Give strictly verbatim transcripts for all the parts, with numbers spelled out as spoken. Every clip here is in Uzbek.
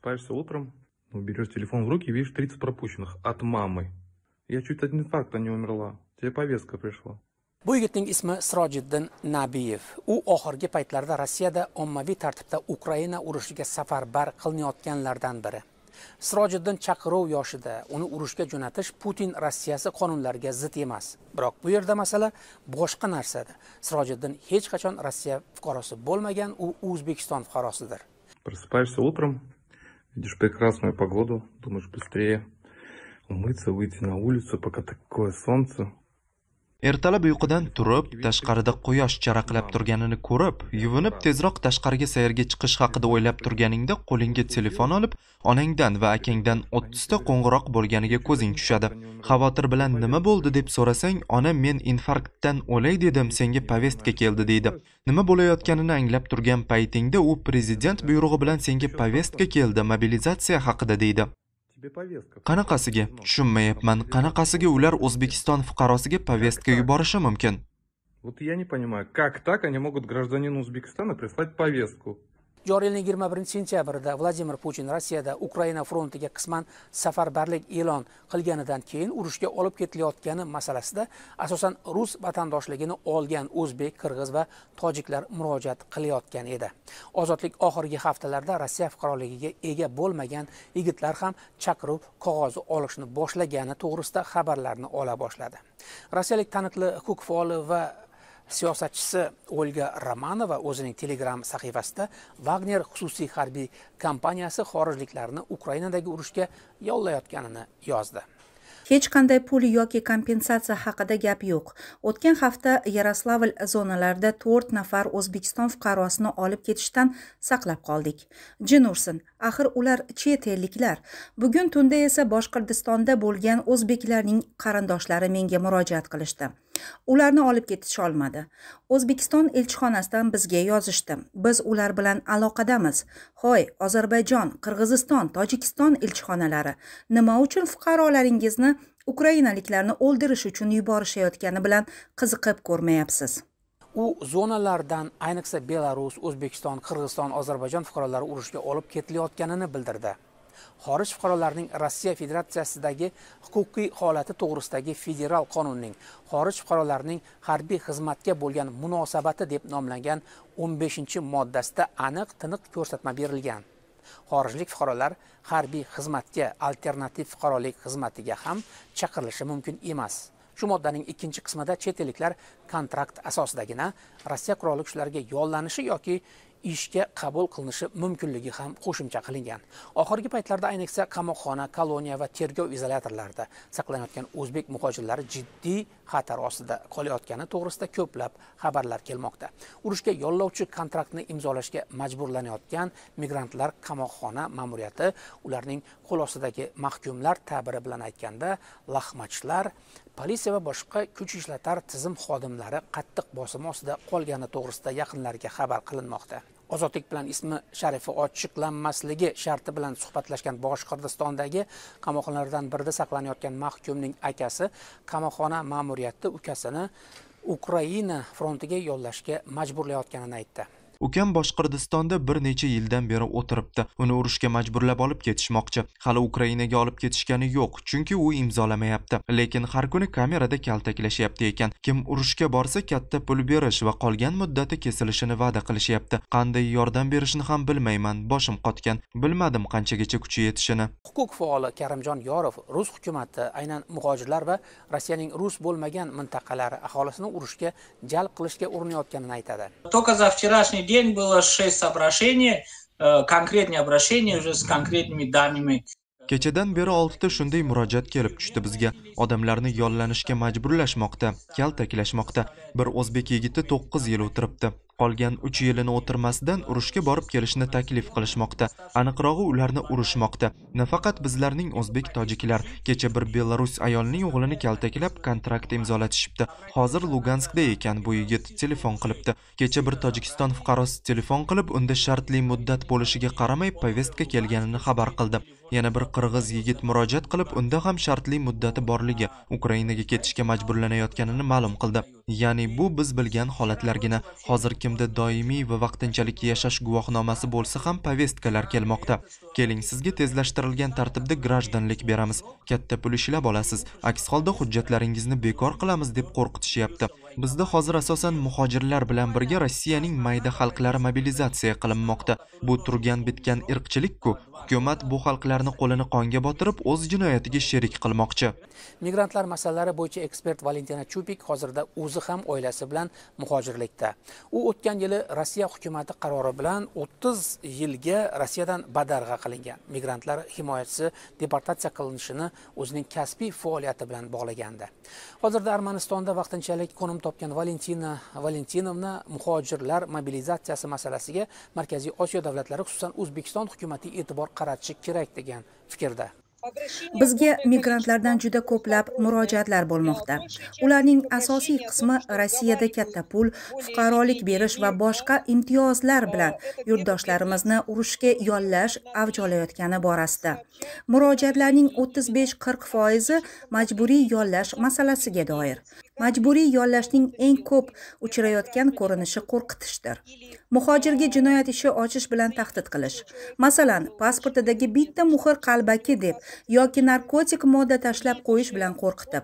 Просыпаешься утром, ну, берешь телефон в руки и видишь тридцать пропущенных от мамы. Я чуть от инфаркта не умерла. Тебе повестка пришла. Bu yigitning ismi Sirojiddin Nabiyev. U oxirgi paytlarda Rossiyada ommaviy tartibda Ukraina urushiga safarbar qilinayotganlardan biri. Sirojiddin chaqiruv yoshida uni urushga jo'natish Putin Rossiyasi qonunlariga zid emas. Biroq bu yerda masala boshqa narsada. Sirojiddin hech qachon Rossiya fuqarosi bo'lmagan, u O'zbekiston fuqarosidir. Просыпаешься утром, видишь прекрасную погоду, думаешь быстрее умыться, выйти на улицу, пока такое солнце. Ertalab uyqudan turib, tashqarida quyosh charaqlab turganini ko'rib, yuvinib tezroq tashqariga sayrga chiqish haqida o'ylab turganingda qo'lingga telefon olib, onangdan va akangdan o'ttizta qo'ng'iroq bo'lganiga ko'zing tushadi. Xavotir bilan nima bo'ldi deb so'rasang, ona men infarktdan o'lay dedim, senga povestka keldi deydi. Nima bo'layotganini anglab turgan paytingda u prezident buyrug'i bilan senga povestka keldi, mobilizatsiya haqida deydi. Qanaqasiga? Tushunmayapman. Qanaqasiga ular O'zbekiston fuqarosiga povestka yuborishi mumkin? Вот я не понимаю, как так они могут гражданину Узбекистана прислать повестку? Joriy yilning yigirma birinchi sentyabrida Vladimir Putin Rossiyada Ukraina frontiga qisman safarbarlik e'lon qilganidan keyin urushga olib ketilayotgani masalasida asosan rus vatandoshligini olgan o'zbek, qirg'iz va tojiklar murojaat qilayotgan edi. Ozodlik oxirgi haftalarda Rossiya fuqaroligiga ega bo'lmagan yigitlar ham chaqiruv qog'ozi olishni boshlagani to'g'risida xabarlarni ola boshladi. Rossiyalik taniqli huquq faoli va siyosatchisi Olga Romanova o'zining Telegram sahifasida Wagner xususiy harbiy kompaniyasi xorijliklarni Ukrainadagi urushga yollayotganini yozdi. Hech qanday pul yoki kompensatsiya haqida gap yo'q. O'tgan hafta Yaroslavl zonalarida to'rt nafar O'zbekiston fuqarosini olib ketishdan saqlab qoldik. Jin ursin, axir ular chet elliklar. Bugun tunda esa Boshqirdistonda bo'lgan o'zbeklarning qarindoshlari menga murojaat qilishdi. Ularni olib ketisha olmadi. O'zbekiston elchixonasidan bizga yozishdi. Biz ular bilan aloqadamiz. Hoy, Ozarbayjon, Qirg'iziston, Tojikiston elchixonalari, nima uchun fuqarolaringizni ukrainaliklarni o'ldirish uchun yuborishayotgani bilan qiziqib ko'rmayapsiz? U zonalardan ayniqsa Belarus, O'zbekiston, Qirg'iziston, Ozarbayjon fuqarolari urushga olib ketilayotganini bildirdi. Xorij fuqarolarining Rossiya Federatsiyasidagi huquqiy holati to'g'risidagi federal qonunning xorij fuqarolarining harbiy xizmatga bo'lgan munosabati deb nomlangan o'n beshinchi moddasida aniq tiniq ko'rsatma berilgan. Xorijlik fuqarolar harbiy xizmatga alternativ fuqarolik xizmatiga ham chaqirilishi mumkin emas. Shu moddaning ikkinchi qismida chet elliklar kontrakt asosidagina Rossiya qurolli kuchlariga yollanishi yoki ishga qabul qilinishi mumkinligi ham qo'shimcha qilingan. Oxirgi paytlarda ayniqsa qamoqxona, koloniya va tergov izolyatorlarida saqlanayotgan o'zbek muhojirlari jiddiy xatar ostida qolayotgani to'g'risida ko'plab xabarlar kelmoqda. Urushga yollovchi kontraktni imzolashga majburlanayotgan migrantlar qamoqxona ma'muriyati ularning qo'l ostidagi mahkumlar ta'biri bilan aytganda lahmachlar, politsiya va boshqa kuch ishlatar tizim xodimlari qattiq bosim ostida qolgani to'g'risida yaqinlarga xabar qilinmoqda. Ozodlik bilan ismi sharifi ochiqlanmasligi sharti bilan suhbatlashgan Boshqirdistondagi qamoqxonalardan birida saqlanayotgan mahkumning akasi qamoqxona ma'muriyati ukasini Ukraina frontiga yollashga majburlayotganini aytdi. Ukam Boshqirdistonda bir necha yildan beri o'tiribdi. Uni urushga majburlab olib ketishmoqchi. Hali Ukrainaga olib ketishgani yo'q, chunki u imzolamayapti. Lekin har kuni kamerada kaltaklashyapti ekan. Kim urushga borsa katta pul berish va qolgan muddati kesilishini va'da qilishyapti. Qanday yordam berishni ham bilmayman, boshim qotgan. Bilmadim qanchagacha kuchi yetishini. Huquq faoli Karimjon Yorov Rus hukumati aynan muhojirlar va Rossiyaning rus bo'lmagan mintaqalari aholisini urushga jalb qilishga urinayotganini aytadi. Только за вчерашний день было шесть обращений, конкретные обращения уже с конкретными данными. Kechadan beri oltita shunday murojaat kelib tushdi bizga. Odamlarni yollanishga majburlashmoqda, kaltaklashmoqda. Bir o'zbek yigiti to'qqiz yil o'tiribdi. Qolgan uch yilini o'tirmasdan urushga borib kelishni taklif qilishmoqda. Aniqrog'i ularni urishmoqda. Nafaqat bizlarning o'zbek tojiklar, kecha bir Belarus ayolning o'g'lini kaltaklab kontrakt imzolatishibdi. Hozir Luganskda ekan bu yigit telefon qilibdi. Kecha bir Tojikiston fuqarosi telefon qilib, unda shartli muddat bo'lishiga qaramay povestka kelganini xabar qildi. Yana bir qirg'iz yigit murojaat qilib, unda ham shartli muddati borligi, Ukrainaga ketishga majburlanayotganini ma'lum qildi. Ya'ni bu biz bilgan holatlargina. Hozir kimda doimiy va vaqtinchalik yashash guvohnomasi bo'lsa ham povestkalar kelmoqda. Keling, sizga tezlashtirilgan tartibda grajdanlik beramiz. Katta pul ishlab olasiz. Aks holda hujjatlaringizni bekor qilamiz deb qo'rqitishyapti. Bizda hozir asosan muhojirlar bilan birga Rossiyaning mayda xalqlari mobilizatsiya qilinmoqda. Bu turgan bitgan irqchilik-ku. Hukumat bu xalqlarni qo'lini qonga botirib, o'z jinoyatiga sherik qilmoqchi. Migrantlar masalalari bo'yicha ekspert Valentina Chupik hozirda o'zi ham oilasi bilan muhojirlikda. U o'tgan yili Rossiya hukumati qarori bilan o'ttiz yilga Rossiyadan badarg'a qilingan. Migrantlar himoyachisi deportatsiya qilinishini o'zining kasbiy faoliyati bilan bog'lagandi. Hozirda Armanistonda vaqtinchalik qo'nim topgan Valentina Valentinovna muhojirlar mobilizatsiyasi masalasiga Markaziy Osiyo davlatlari, xususan O'zbekiston hukumati e'tibor qaratishi kerak degan fikrda. Bizga migrantlardan juda ko'plab murojaatlar bo'lmoqda. Ularning asosiy qismi Rossiyada katta pul, fuqarolik berish va boshqa imtiyozlar bilan yurtdoshlarimizni urushga yollash avj olayotgani borasida. Murojaatlarning o'ttiz besh qirq foizi majburiy yollash masalasiga doir. Majburiy yollashning eng ko'p uchrayotgan ko'rinishi qo'rqitishdir. Muhojirga jinoyat ishi ochish bilan tahdid qilish. Masalan, pasportidagi bitta muhr qalbaki deb yoki narkotik modda tashlab qo'yish bilan qo'rqitib.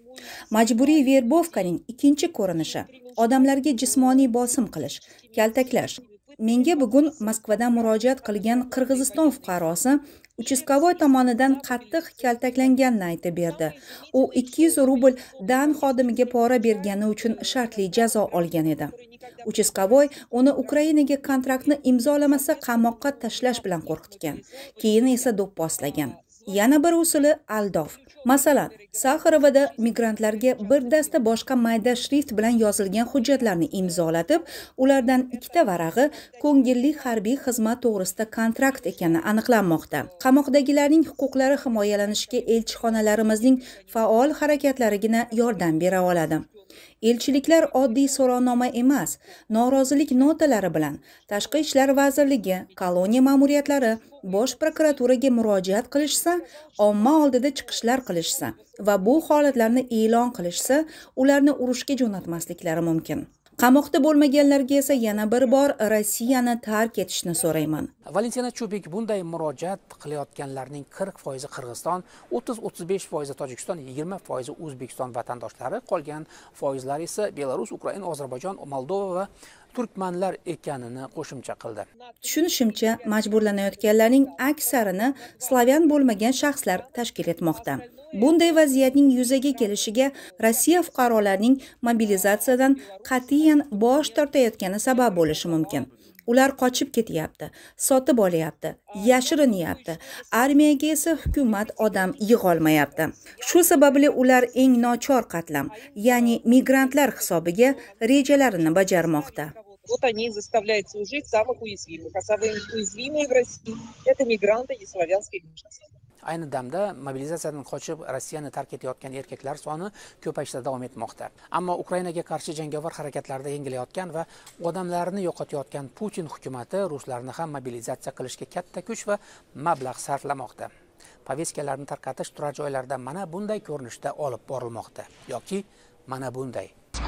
Majburiy verbovkaning ikkinchi ko'rinishi odamlarga jismoniy bosim qilish, kaltaklash. Menga bugun Moskvadan murojaat qilgan Qirg'iziston fuqarosi uchastkovoy tomonidan qattiq kaltaklanganini aytib berdi. U ikki yuz rubl dan xodimiga pora bergani uchun shartli jazo olgan edi. Uchastkovoy uni Ukrainaga kontraktni imzolamasa qamoqqa tashlash bilan qo'rqitgan. Keyin esa do'pposlagan. Yana bir usuli aldov. Masalan, Saxarovada migrantlarga bir dasta boshqa mayda shrift bilan yozilgan hujjatlarni imzolatib, ulardan ikkita varag'i ko'ngilli harbiy xizmat to'g'risida kontrakt ekani aniqlanmoqda. Qamoqdagilarning huquqlari himoyalanishiga elchixonalarimizning faol harakatlarigina yordam bera oladi. Elchiliklar oddiy so'rovnoma emas, norozilik notalari bilan Tashqi ishlar vazirligi, koloniya ma'muriyatlari, bosh prokuraturaga murojaat qilishsa, omma oldida chiqishlar qilishsa va bu holatlarni e'lon qilishsa, ularni urushga jo'natmasliklari mumkin. Qamoqda bo'lmaganlarga esa yana bir bor Rossiyani tark etishni so'rayman. Valentina Chupik bunday murojaat qilayotganlarning qirq foizi Qirg'iziston, o'ttiz o'ttiz besh foizi Tojikiston, yigirma foizi O'zbekiston vatandoshlari, qolgan foizlar esa Belarus, Ukraina, Ozarbayjon, Moldova va turkmanlar ekanini qo'shimcha qildi. Tushunishimcha, majburlanayotganlarning aksarini slavyan bo'lmagan shaxslar tashkil etmoqda. Bunday vaziyatning yuzaga kelishiga Rossiya fuqarolarining mobilizatsiyadan qat'iyan bosh tortayotgani sabab bo'lishi mumkin. Ular qochib ketyapti, sotib olyapti, yashirinyapti. Armiyaga esa hukumat odam yig'olmayapti. Shu sababli ular eng nochor qatlam, ya'ni migrantlar hisobiga rejalarini bajarmoqda. Вот они заставляют служить самых уязвимых. А самые уязвимые в России – это мигранты и славянские меньшинства. Ayni damda mobilizatsiyadan qochib Rossiyani tark etayotgan erkaklar soni ko'payishda davom etmoqda. Ammo Ukrainaga qarshi jangovar harakatlarda yengilayotgan va odamlarni yo'qotayotgan Putin hukumatı ruslarni ham mobilizatsiya qilishga katta kuch va mablag' sarflamoqda. Poveskalarni tarqatish turar joylarda mana bunday ko'rinishda olib borilmoqda yoki mana bunday.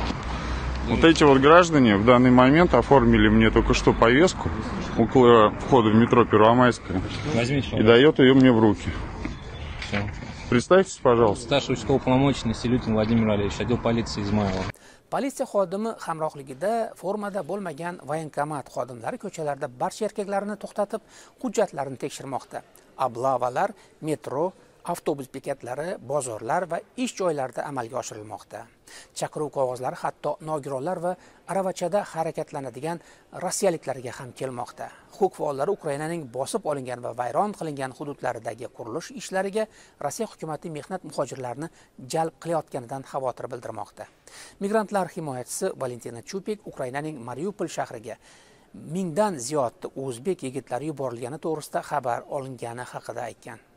Вот эти вот граждане в данный момент оформили мне только что повестку около входа в метро Первомайская. Возьмите, и дает ее мне в руки. Все. Представьтесь, пожалуйста. Старший участковый-полномоченный Селютин Владимир Валерьевич, отдел полиции Измайлова. Politsiya xodimi hamrohligida formada bo'lmagan voyenkomat xodimlari ko'chalarda barcha erkaklarni to'xtatib, hujjatlarini tekshirmoqda. Ablavalar metro, avtobus bekatlari, bozorlar va ish joylarida amalga oshirilmoqda. Chaqiruv qog'ozlari hatto nogironlar va aravachada harakatlanadigan rossiyaliklarga ham kelmoqda. Huquq faollari Ukrainaning bosib olingan va vayron qilingan hududlaridagi qurilish ishlariga Rossiya hukumati mehnat muhojirlarini jalb qilayotganidan xavotir bildirmoqda. Migrantlar himoyachisi Valentina Chupik Ukrainaning Mariupol shahriga mingdan ziyod o'zbek yigitlari yuborilgani to'g'risida xabar olingani haqida aytgan.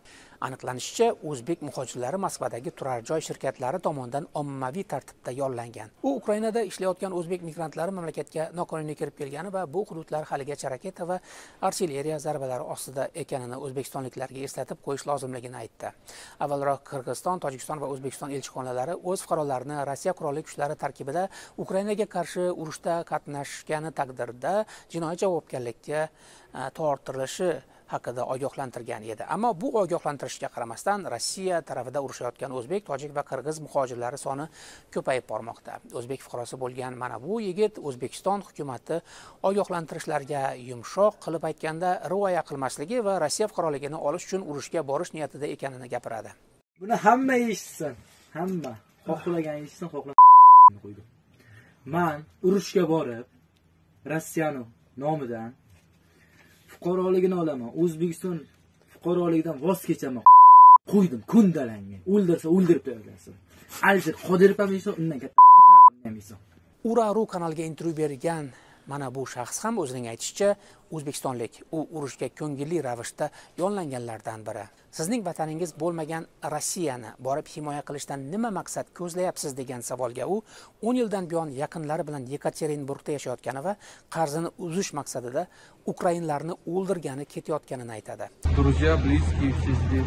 Aniqlanishicha, o'zbek muhojirlari Moskvadagi turar joy shirkatlari tomonidan ommaviy tartibda yollangan. U Ukrainada ishlayotgan o'zbek migrantlari mamlakatga noqonuniy kirib kelgani va bu hududlar haligacha raketa va artilleriya zarbalari ostida ekanini o'zbekistonliklarga eslatib qo'yish lozimligini aytdi. Avvalroq Qirg'iziston, Tojikiston va O'zbekiston elchixonalari o'z fuqarolarini Rossiya qurolli kuchlari tarkibida Ukrainaga qarshi urushda qatnashgani taqdirda jinoiy javobgarlikka tortilishi haqida ogohlantirgan edi. Ammo bu ogohlantirishga qaramasdan Rossiya tarafida urushayotgan o'zbek, tojik va qirg'iz muhojirlari soni ko'payib bormoqda. O'zbek fuqarosi bo'lgan mana bu yigit O'zbekiston hukumati ogohlantirishlarga yumshoq qilib aytganda rioya qilmasligi va Rossiya fuqaroligini olish uchun urushga borish niyatida ekanini gapiradi. Buni hamma eshitsin, hamma xohlagan eshitsin, xohlagan qo'ydi. Men urushga borib Rossiyaning nomidan fuqaroligini olaman. O'zbekiston fuqaroligidan voz kechaman. Qo'ydim, kundalangan. O'ldirsa o'ldirib qo'yaversin. Alisher Qodirov ham esa undan katta ham esa. Ura.ru kanaliga intervyu bergan mana bu shaxs ham o'zining aytishicha, o'zbekistonlik u urushga ko'ngilli ravishda yollanganlardan biri. Sizning vataningiz bo'lmagan Rossiyani borib himoya qilishdan nima maqsad ko'zlayapsiz degan savolga u o'n yildan buyon yaqinlari bilan Yekaterinburgda yashayotgani va qarzini uzish maqsadida ukrainlarni o'ldirgani ketayotganini aytadi. Друзья, близкие все здесь.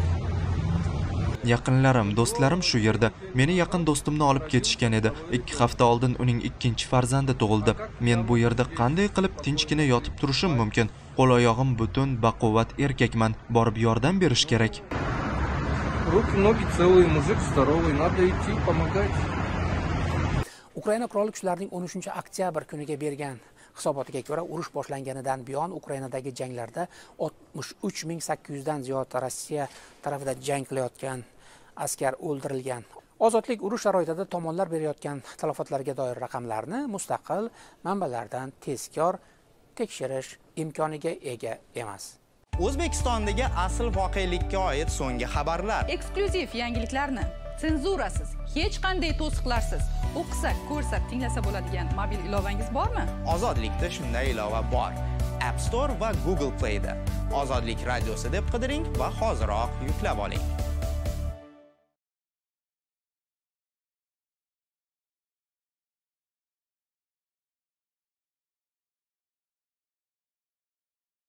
Yaqinlarim, do'stlarim shu yerda. Meni yaqin do'stimni olib ketishgan edi. ikki hafta oldin uning ikkinchi farzandi tug'ildi. Men bu yerda qanday qilib tinchgina yotib turishim mumkin? Qo'l oyog'im butun, baquvvat erkakman. Borib yordam berish kerak. Руки, ноги целые, мужик здоровый, надо идти помогать. Ukraina qurolli kuchlarining o'n uchinchi oktyabr kuniga bergan hisobotiga ko'ra, urush boshlanganidan buyon Ukrainadagi janglarda oltmish uch ming sakkiz yuz dan ziyod Rossiya tarafida jang qilayotgan askar o'ldirilgan. Ozodlik urush sharoitida tomonlar berayotgan talafotlarga doir raqamlarni mustaqil manbalardan tezkor tekshirish imkoniga ega emas. O'zbekistondagi asl voqelikka oid so'nggi xabarlar. Eksklyuziv yangiliklarni senzurasiz, hech qanday to'siqlarsiz o'qisa, ko'rsa, tinglasa bo'ladigan mobil ilovangiz bormi? Ozodlikda shunday ilova bor. App Store va Google Play'da. Ozodlik radiosi deb qidiring va hoziroq yuklab oling.